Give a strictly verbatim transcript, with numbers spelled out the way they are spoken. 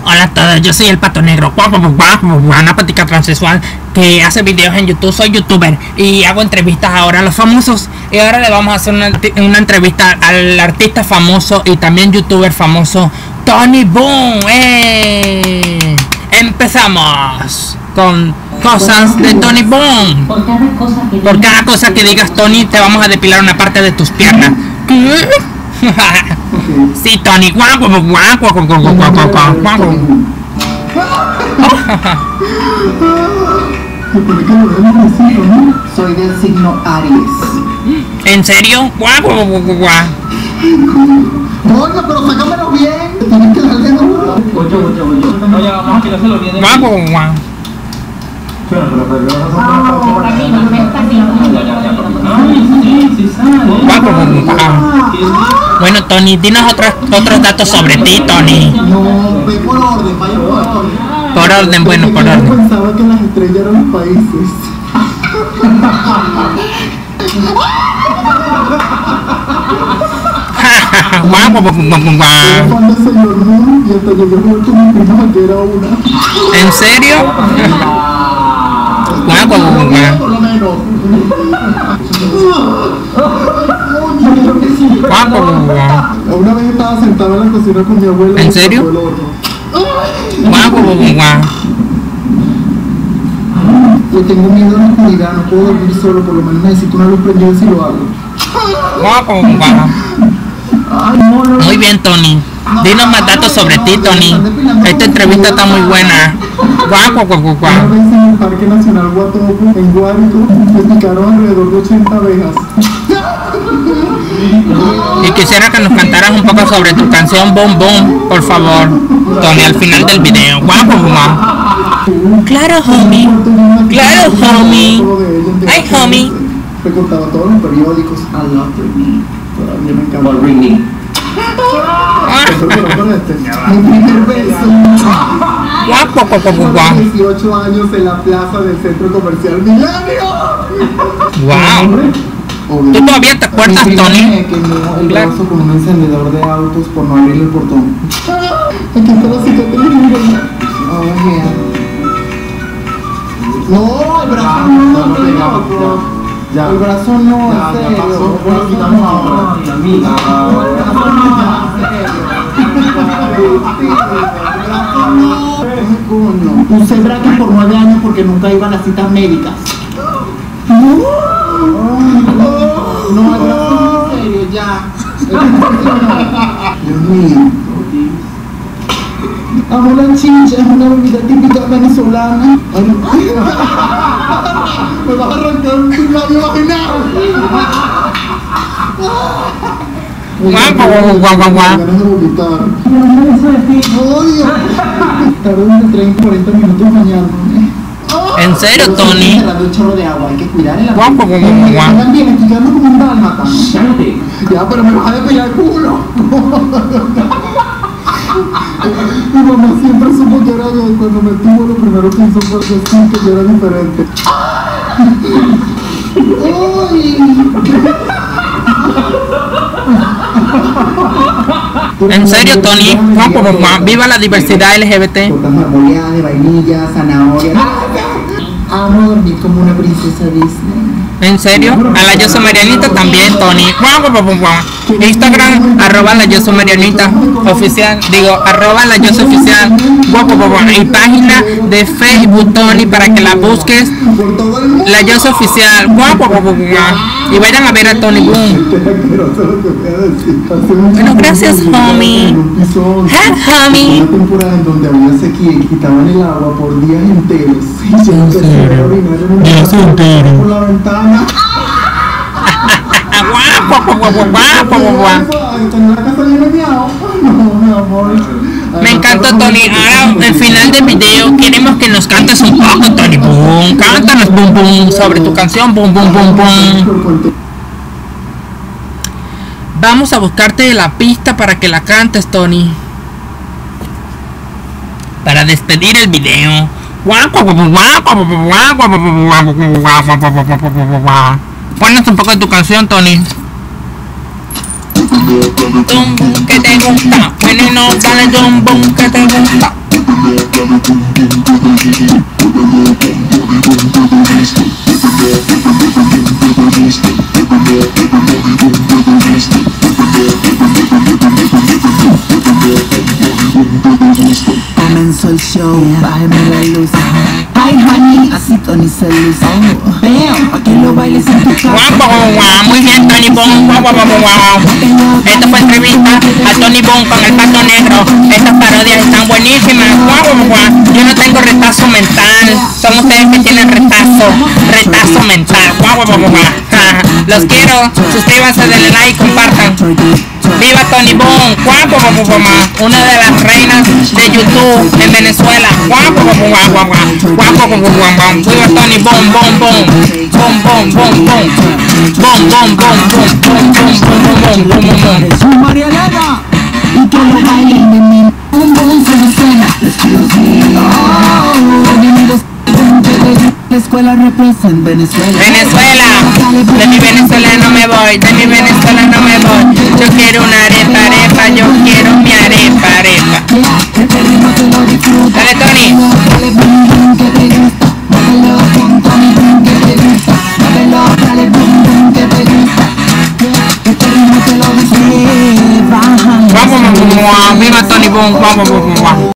Hola a todos, yo soy el Pato Negro, una patica transexual que hace videos en YouTube. Soy youtuber y hago entrevistas ahora a los famosos. Y ahora le vamos a hacer una, una entrevista al artista famoso y también youtuber famoso, Tony Boom. ¡Eh! Empezamos con cosas de Tony Boom. Por cada cosa que, Por cada cosa que digas, Tony, te vamos a depilar una parte de tus piernas. Sí, Tony. Guau, guau, guau, guau, guau, guau, guau, guau, guau, guau. Soy del signo Aries. ¿En serio? Guau, guau, guau, guau, guau. Oiga, pero sácamelo bien. Tienes que darle duro. Oye, oye, oye. No, ya vamos a quitárselo bien. Guau, guau, guau, guau. Guau, guau, guau, guau. Bueno, Tony, dinos otros, otros datos sobre ti, Tony. No, ve por orden, vaya por orden. Por orden, bueno, por Yo orden. pensaba que las estrellas eran los países. Guau, guau, guau, guau, guau, guau. Era fan del señor Moon y hasta llegué a jugar con mi prima que era una. ¿En serio? Guau, guau, guau, guau. Por lo menos. Guau, guau, guau, guau. Una vez estaba sentada en la cocina con mi abuela. ¿En y serio? sacó el horno. Guau, guau, guau, guau. Le tengo miedo a la oscuridad, no puedo dormir solo, por lo menos necesito una luz prendida si lo hago. Guau, guau, guau, guau. Ay, no, no, Muy bien, Tony. Dinos más datos sobre ti, Tony. Esta entrevista está muy buena. Guau, guau, guau, guau, Una guau. vez en el Parque Nacional Guatopo, en Guárico, me picaron alrededor de ochenta abejas. Y quisiera que nos cantaras un poco sobre tu canción Boom Boom, por favor, Tony, al final del video. Guau, guau, guau. Claro, homie. Claro, homie. Ay, homie. Recortaba todos los periódicos. I love Britney. Todavía me encanta. Britney. Eso fue con este. Mi primer beso. Guau, guau, guau, guau, guau. dieciocho años en la plaza del centro comercial Milenio. Guau. ¿Tú todavía te acuerdas, Mi prima Tony? me quemó el Claro. brazo con un encendedor de autos por no abrir el portón. Aquí está la cicatriz, miren. Oh, yeah. No, el brazo no, no, ya. El brazo no, Ya, en ya serio. pasó. El brazo Quitamos no. ahora. Ay, amiga. El brazo no, en serio. El brazo no. Ay, coño. Usé brackets por nueve años porque nunca iba a las citas médicas. No, no, el brazo no, en serio, ya. El brazo no. Dios mío. Amo la chincha, es una bebida típica venezolana. Ay, no. Me vas a arrancar un labio vaginal. Guau, guau, guau, guau, guau. Ganas de vomitar. Odio. Tardo entre treinta y cuarenta minutos bañándome. ¿En serio, Tony? Cerrando el chorro de agua, hay que cuidar el agua. Guau, guau, guau, guau, guau. Oigan bien, estoy quedando como un dálmata. Cállate. Ya, pero me vas a depilar el culo. Mi mamá siempre supo que era gay. Cuando me tuvo, lo primero que hizo fue decir que yo era diferente. ¡Uy! ¿En serio, Tony? Guau, guau, guau, guau. Viva la diversidad L G B T. Tortas marmoleadas de vainilla, zanahoria. Amo dormir como una princesa Disney. ¿En serio? A la Yo Soy Marianita también, Tony. Guau, guau, guau, guau. Instagram, arroba la Yo Soy Marianita oficial. Digo, arroba la Yo Soy oficial. Guau, guau, guau, guau. Y página de Facebook, Tony, para que la busques. Por todo el mundo. La Yo Soy oficial. Guau, guau, guau, guau, guau. Y vayan a ver a Tony Boom. Bueno, gracias, homie. Ha, homie. Una temporada en donde había sequía y quitaban el agua por días enteros. Y yo empecé a orinar en una Días enteros. por la ventana. Guau, guau, guau, guau, guau, guau, guau, guau. Ay, tenía la casa llena de miau. No, mi amor. Me encanta, Tony. Ahora, al final del video, queremos que nos cantes un poco, Tony Boom. Cántanos, boom, boom, sobre tu canción, boom, boom, boom, boom. Vamos a buscarte la pista para que la cantes, Tony. Para despedir el video. Ponos un poco de tu canción, Tony. Tum, que te gusta. Bueno, no, dale, tum, boom, que te gusta. Comenzó el show, bájeme la luz. Ay, honey, así Tony se luce. Veo, pa' que lo bailes en tu Guau, casa. guau, guau, muy bien, Tony Bond. Guau, guau, guau, guau. Esta fue entrevista a Tony Bond con el Pato Negro. Estas parodias están buenísimas. Guau, guau, guau. Yo no tengo retazo mental. Son ustedes que tienen retazo, retazo mental. Guau, guau, guau, guau. Los quiero. Suscríbanse, denle like, compartan. Viva Tony Bond, guau, guau, guau, guau, guau. Una de las reinas de YouTube en Venezuela. Guau, guau, guau, guau, guau, guau. Guau, guau, guau, guau, guau. Viva Tony Bond, Bond, Bond. Bond, Bond, Bond, Bond. Bond, Bond, Bond, Bond, Bond, Bond, Bond, Bond, Bond, Bond. Soy María Elena. Y que lo bailen de mí. Un boom se me suena. Oh, bienvenidos a la escuela represent Venezuela. Venezuela, de mi Venezuela no me voy, de mi Venezuela no me voy. Yo quiero una arepa, arepa, yo quiero mi arepa, arepa. Este ritmo te lo disfruta. Dale, Tony. Dale, boom, boom, que te gusta. Bájalo con Tony, boom, que te gusta. Bájalo, dale, boom, boom, que te gusta. Este ritmo te lo disfruta. Guau, guau, guau, guau. Viva Tony Bond, guau, guau, guau, guau.